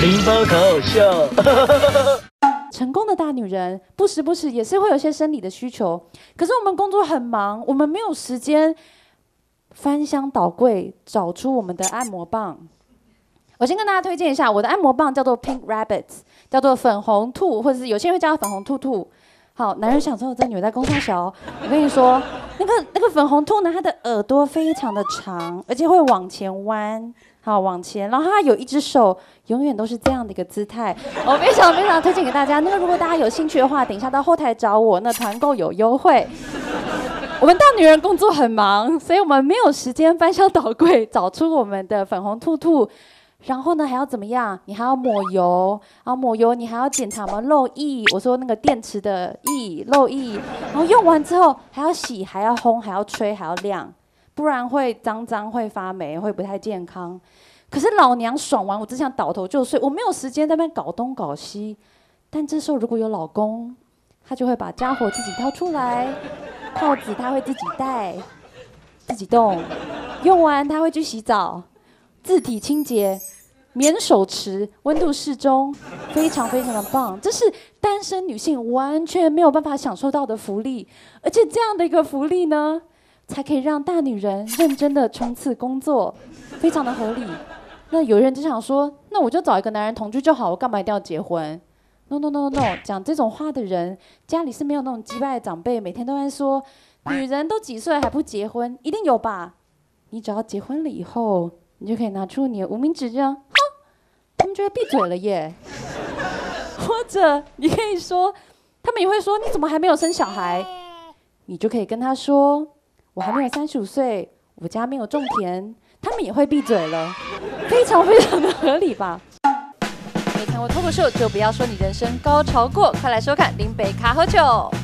淋巴卡好笑。 成功的大女人不时不时也是会有些生理的需求，可是我们工作很忙，我们没有时间翻箱倒柜找出我们的按摩棒。我先跟大家推荐一下，我的按摩棒叫做 Pink Rabbit， 叫做粉红兔，或者是有些人会叫它粉红兔兔。好，男人想说这女人在公上小，我跟你说，那个粉红兔呢，它的耳朵非常的长，而且会往前弯。好，往前，然后它有一只手，永远都是这样的一个姿态。我非常非常推荐给大家。那个如果大家有兴趣的话，等一下到后台找我，那团购有优惠。我们大女人工作很忙，所以我们没有时间翻箱倒柜找出我们的粉红兔兔。然后呢，还要怎么样？你还要抹油，然后抹油你还要检查有没有漏液。我说那个电池的液漏液，然后用完之后还要洗，还要烘，还要吹，还要晾。不然会脏脏，会发霉，会不太健康。可是老娘爽完，我只想倒头就睡，我没有时间在那边搞东搞西。但这时候如果有老公，他就会把家伙自己掏出来，套子他会自己戴，自己动，用完他会去洗澡，自体清洁，免手持，温度适中，非常非常的棒。这是单身女性完全没有办法享受到的福利，而且这样的一个福利呢，才可以让大女人认真的冲刺工作，非常的合理。那有人就想说，那我就找一个男人同居就好，我干嘛一定要结婚 ？No No No No， 讲这种话的人，家里是没有那种击败的长辈，每天都在说，女人都几岁还不结婚，一定有吧？你只要结婚了以后，你就可以拿出你的无名指这样，哈，他们就会闭嘴了耶。或者你可以说，他们也会说，你怎么还没有生小孩？你就可以跟他说。我还没有35岁，我家没有种田，他们也会闭嘴了，非常非常的合理吧？没看过脱口秀就不要说你人生高潮过，快来收看林北卡喝酒。